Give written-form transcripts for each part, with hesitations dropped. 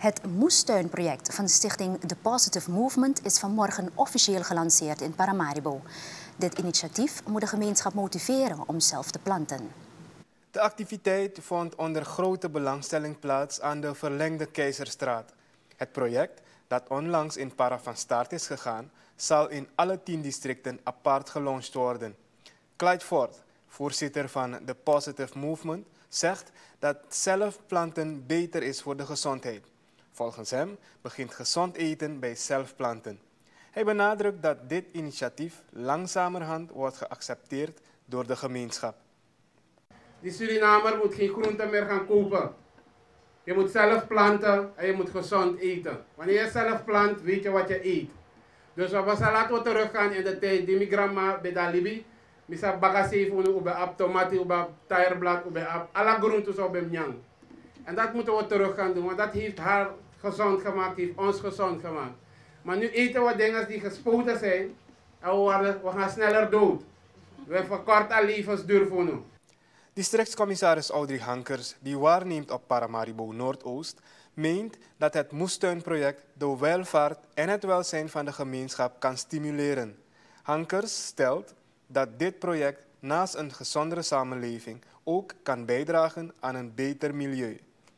Het moestuinproject van de stichting The Positive Movement is vanmorgen officieel gelanceerd in Paramaribo. Dit initiatief moet de gemeenschap motiveren om zelf te planten. De activiteit vond onder grote belangstelling plaats aan de verlengde Keizerstraat. Het project, dat onlangs in Para van start is gegaan, zal in alle 10 districten apart gelaunched worden. Clyde Ford, voorzitter van The Positive Movement, zegt dat zelf planten beter is voor de gezondheid. Volgens hem begint gezond eten bij zelf planten. Hij benadrukt dat dit initiatief langzamerhand wordt geaccepteerd door de gemeenschap. Die Surinamer moet geen groenten meer gaan kopen. Je moet zelf planten en je moet gezond eten. Wanneer je zelf plant, weet je wat je eet. Dus laten we teruggaan in de tijd die mijn grandma bij de Libi. Misa bagasi ube tomati, ube taierblad, ube alle groenten op hem. En dat moeten we terug gaan doen, want dat heeft haar gezond gemaakt, heeft ons gezond gemaakt. Maar nu eten we dingen die gespoten zijn en we gaan sneller dood. We verkorten levensduur voor nu. Districtscommissaris Audrey Hankers, die waarneemt op Paramaribo Noordoost, meent dat het moestuinproject de welvaart en het welzijn van de gemeenschap kan stimuleren. Hankers stelt dat dit project naast een gezondere samenleving ook kan bijdragen aan een beter milieu.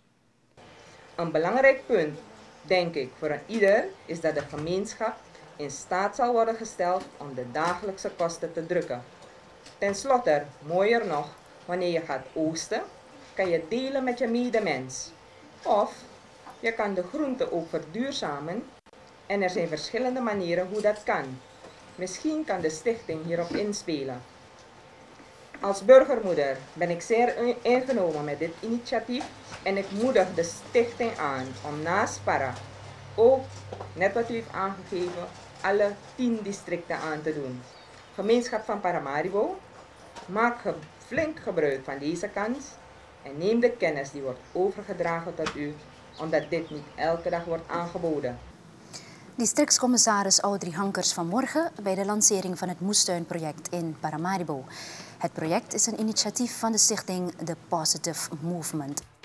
Een belangrijk punt, denk ik, voor een ieder is dat de gemeenschap in staat zal worden gesteld om de dagelijkse kosten te drukken. Ten slotte, mooier nog, wanneer je gaat oosten, kan je delen met je medemens. Of je kan de groenten ook verduurzamen en er zijn verschillende manieren hoe dat kan. Misschien kan de stichting hierop inspelen. Als burgermoeder ben ik zeer ingenomen met dit initiatief en ik moedig de stichting aan om naast Para ook, net wat u heeft aangegeven, alle 10 districten aan te doen. Gemeenschap van Paramaribo, maak flink gebruik van deze kans en neem de kennis die wordt overgedragen tot u, omdat dit niet elke dag wordt aangeboden. Districtscommissaris Audrey Hankers vanmorgen bij de lancering van het moestuinproject in Paramaribo. Het project is een initiatief van de stichting The Positive Movement.